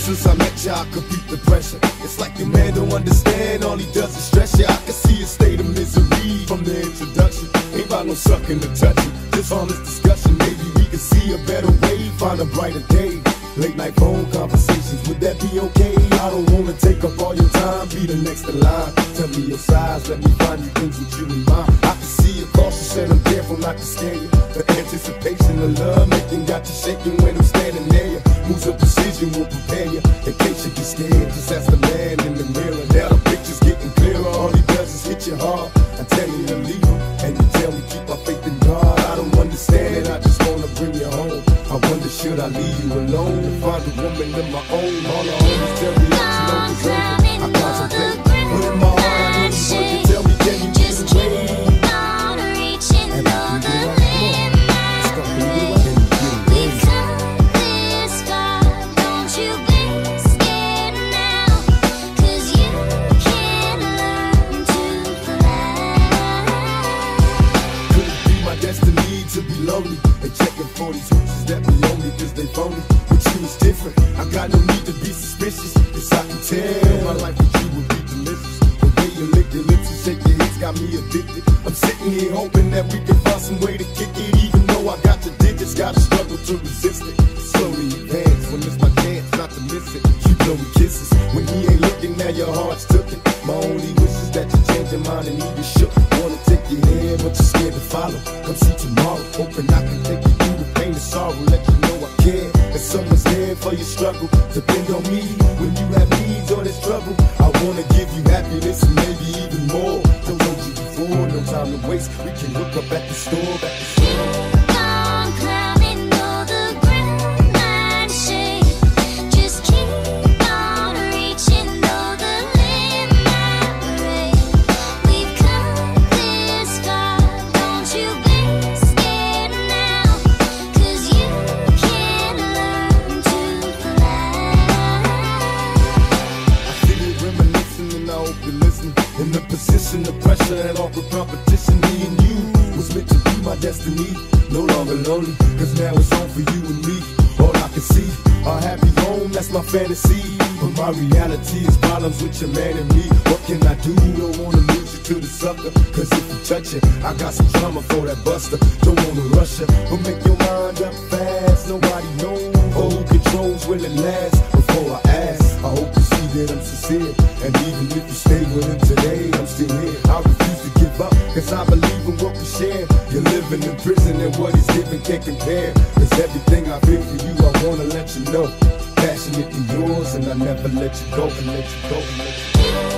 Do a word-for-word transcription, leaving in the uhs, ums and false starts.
since I met ya, I could beat the pressure. It's like your man don't understand, all he does is stress ya. I can see a state of misery from the introduction. Ain't about no sucking or touching, just honest discussion. Maybe we can see a better way, find a brighter day. Late night phone conversations, would that be okay? I don't wanna take up all your time, be the next in line. Tell me your size, let me find you things with you in mind. I can see your cautious and I'm careful not to scare you. The anticipation of love making got you shaking when I'm standing near you. Moves of precision will prepare you in case you get scared. Just ask the man in the mirror. Now the picture's getting clearer. All he does is hit you hard. I tell you to leave him, and you tell me keep my faith in God. I don't understand it, I just wanna bring you home. I wonder should I leave you alone to find a woman of my own. All the homies tell me that you know it's over. I contemplate, but in my heart I know you want to tell me can you just keep on reaching for the limit. We come this far, don't you be scared now, 'cause you can learn to fly. Could it be my destiny to be lonely and checking for these hoochies that be on me 'cause they phony? With you it's different, I got no need to be suspicious. Yes, I can tell my life with you would be delicious. The way you lick your lips and shake your hips got me addicted. I'm sitting here hoping that we can find some way to kick it. Even though I got the digits, gotta struggle to resist it. Slowly advance when it's my chance not to miss it. You blow me kisses when he ain't looking, now your heart's taken. My only wish is that you change your mind and leave you shook. Wanna take your hand, but you're scared to follow. Come see tomorrow, hoping I can take you through the pain and sorrow. Let you know I care, that someone's there for your struggle. Depend on me when you have needs or there's trouble. I wanna give you happiness and maybe even more. Don't know you before, no time to waste. We can look up at the store, at the store. Keep on climbing, though the ground might shake. Just keep on reaching, though the limit might break. We've come this far, don't you be scared now, 'cause you can learn to fly. I feel it reminiscing and I hope you listen. In the position of pressure and awkward competition, me and you was meant to be my destiny. No longer lonely, 'cause now it's on for you and me. All I can see, our happy home, that's my fantasy. But my reality is problems with your man and me. What can I do? Don't wanna lose you to the sucker, 'cause if you touch it, I got some drama for that buster. Don't wanna rush it, but make your mind up fast. Nobody knows or who controls will it last. Before I ask, I hope you see that I'm sincere. And even if you stay with him today, I'm still here. I refuse to give up, 'cause I believe in what we share. You're living in prison and what he's giving can't compare. 'Cause everything I feel for you, I wanna let you know. Passionately yours and I never let you go, and let you go, and let you go.